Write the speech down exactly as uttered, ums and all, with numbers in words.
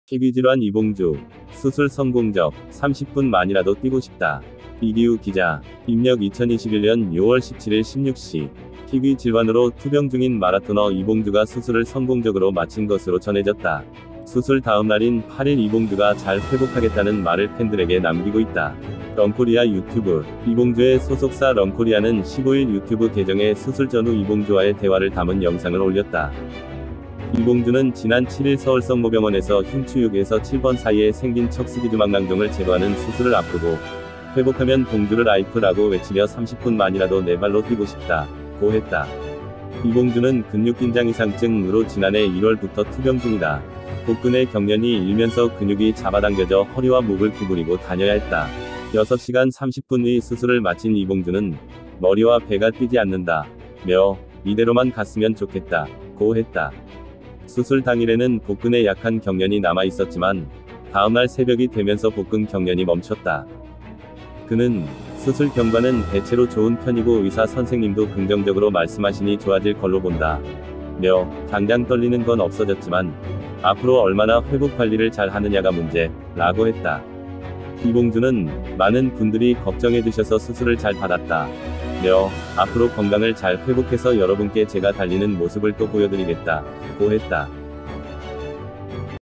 희귀질환 이봉주. 수술 성공적. 삼십 분만이라도 뛰고 싶다. 이기우 기자. 입력 이천이십일년 유월 십칠일 십육 시. 희귀질환으로 투병 중인 마라토너 이봉주가 수술을 성공적으로 마친 것으로 전해졌다. 수술 다음 날인 팔일 이봉주가 잘 회복하겠다는 말을 팬들에게 남기고 있다. 런코리아 유튜브. 이봉주의 소속사 런코리아는 십오일 유튜브 계정에 수술 전후 이봉주와의 대화를 담은 영상을 올렸다. 이봉주는 지난 칠일 서울 성모병원에서 흉추 육에서 칠 번 사이에 생긴 척수기주막낭종을 제거하는 수술을 앞두고 회복하면 봉주를 라이프라고 외치며 삼십 분만이라도 내 발로 뛰고 싶다 고 했다. 이봉주는 근육긴장 이상증으로 지난해 일월부터 투병 중이다. 복근의 경련이 일면서 근육이 잡아당겨져 허리와 목을 구부리고 다녀야 했다. 여섯 시간 삼십 분 의 수술을 마친 이봉주는 머리와 배가 뛰지 않는다 며 이대로만 갔으면 좋겠다 고 했다. 수술 당일에는 복근에 약한 경련이 남아 있었지만 다음날 새벽이 되면서 복근 경련이 멈췄다. 그는 수술 경과는 대체로 좋은 편이고 의사 선생님도 긍정적으로 말씀하시니 좋아질 걸로 본다 며 당장 떨리는 건 없어졌지만 앞으로 얼마나 회복 관리를 잘 하느냐가 문제 라고 했다. 이봉주는 많은 분들이 걱정해 주셔서 수술을 잘 받았다 며 앞으로 건강을 잘 회복해서 여러분께 제가 달리는 모습을 또 보여드리겠다 고 했다.